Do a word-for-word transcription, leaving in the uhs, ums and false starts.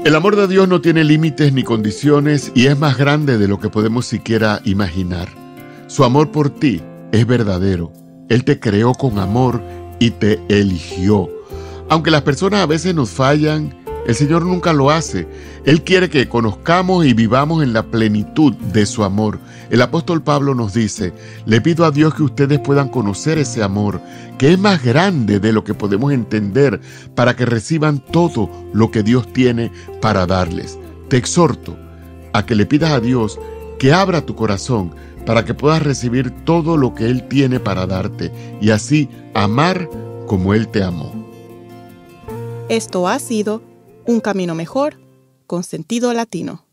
El amor de Dios no tiene límites ni condiciones y es más grande de lo que podemos siquiera imaginar. Su amor por ti es verdadero. Él te creó con amor y te eligió. Aunque las personas a veces nos fallan, el Señor nunca lo hace. Él quiere que conozcamos y vivamos en la plenitud de su amor. El apóstol Pablo nos dice: le pido a Dios que ustedes puedan conocer ese amor, que es más grande de lo que podemos entender, para que reciban todo lo que Dios tiene para darles. Te exhorto a que le pidas a Dios que abra tu corazón para que puedas recibir todo lo que Él tiene para darte y así amar como Él te amó. Esto ha sido Un Camino Mejor con Sentido Latino.